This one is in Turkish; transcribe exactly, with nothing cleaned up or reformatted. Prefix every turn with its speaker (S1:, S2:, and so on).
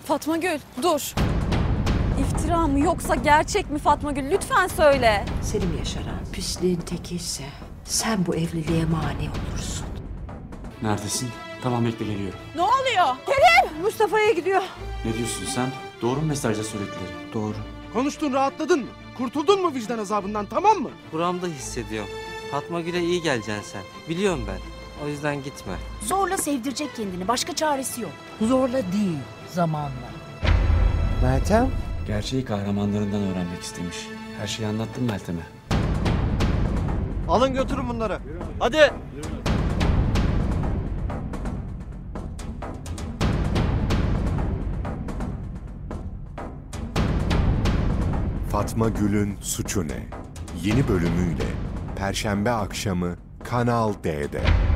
S1: Fatma Gül, dur. İftira mı yoksa gerçek mi Fatma Gül? Lütfen söyle.
S2: Selim Yaşar'a pisliğin tekiyse sen bu evliliğe mani olursun.
S3: Neredesin? Tamam, bekle, geliyorum.
S1: Ne oluyor? Kerim!
S2: Mustafa'ya gidiyor.
S3: Ne diyorsun sen? Doğru mu mesajda söyledikleri?
S4: Doğru.
S5: Konuştun, rahatladın mı? Kurtuldun mu vicdan azabından, tamam mı?
S4: Buramda hissediyorum. Fatma Gül'e iyi geleceksin sen. Biliyorum ben. O yüzden gitme.
S6: Zorla sevdirecek kendini. Başka çaresi yok.
S7: Zorla değil, zamanla.
S4: Meltem?
S3: Gerçeği kahramanlarından öğrenmek istemiş. Her şeyi anlattım Meltem'e.
S4: Alın götürün bunları. Hadi.
S8: Fatma Gül'ün Suçu Ne? Yeni bölümüyle Perşembe akşamı Kanal D'de.